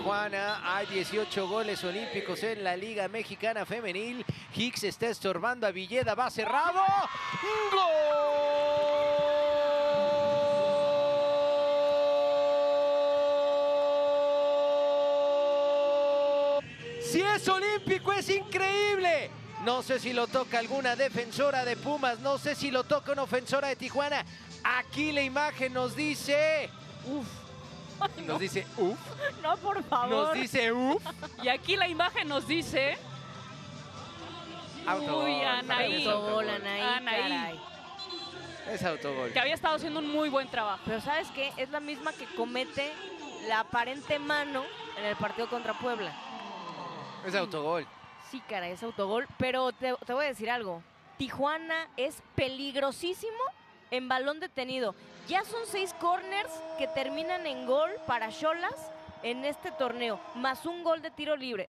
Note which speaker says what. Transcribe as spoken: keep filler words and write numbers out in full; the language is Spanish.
Speaker 1: Tijuana. Hay dieciocho goles olímpicos en la Liga Mexicana Femenil. Hicks está estorbando a Villeda, va cerrado. ¡Gol! Si es olímpico, es increíble. No sé si lo toca alguna defensora de Pumas, no sé si lo toca una ofensora de Tijuana. Aquí la imagen nos dice... Uf.
Speaker 2: Ay, no.
Speaker 1: Nos dice uf.
Speaker 2: No, por favor.
Speaker 1: Nos dice uf.
Speaker 2: Y aquí la imagen nos dice...
Speaker 1: Autogol.
Speaker 2: Uy, Anaí.
Speaker 3: Autogol, Anaí,
Speaker 2: Anaí.
Speaker 3: caray.
Speaker 1: Es autogol.
Speaker 2: Que había estado haciendo un muy buen trabajo.
Speaker 3: Pero ¿sabes qué? Es la misma que comete la aparente mano en el partido contra Puebla.
Speaker 1: Es autogol.
Speaker 3: Sí, caray, es autogol. Pero te, te voy a decir algo. Tijuana es peligrosísimo en balón detenido. Ya son seis corners que terminan en gol para Xolas en este torneo, más un gol de tiro libre.